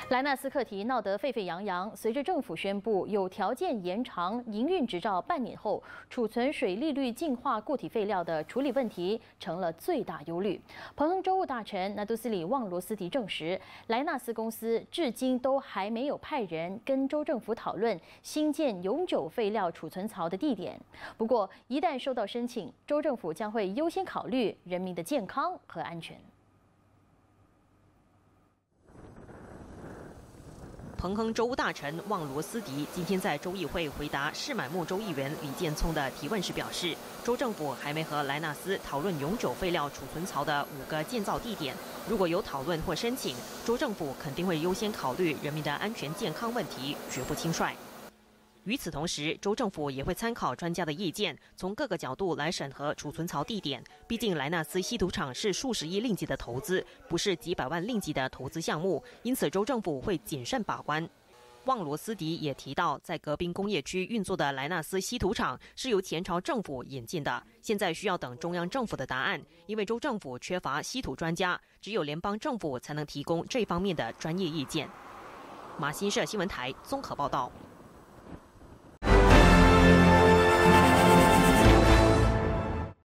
莱纳斯课题闹得沸沸扬扬，随着政府宣布有条件延长营运执照半年后，储存水利率净化固体废料的处理问题成了最大忧虑。彭亨州务大臣纳杜斯里旺罗斯迪证实，莱纳斯公司至今都还没有派人跟州政府讨论新建永久废料储存槽的地点。不过，一旦收到申请，州政府将会优先考虑人民的健康和安全。 彭亨州务大臣旺罗斯迪今天在州议会回答士满木州议员李建聪的提问时表示，州政府还没和莱纳斯讨论永久废料储存槽的5个建造地点。如果有讨论或申请，州政府肯定会优先考虑人民的安全健康问题，绝不轻率。 与此同时，州政府也会参考专家的意见，从各个角度来审核储存槽地点。毕竟，莱纳斯稀土厂是数十亿令吉的投资，不是几百万令吉的投资项目，因此州政府会谨慎把关。旺罗斯迪也提到，在河滨工业区运作的莱纳斯稀土厂是由前朝政府引进的，现在需要等中央政府的答案，因为州政府缺乏稀土专家，只有联邦政府才能提供这方面的专业意见。马新社新闻台综合报道。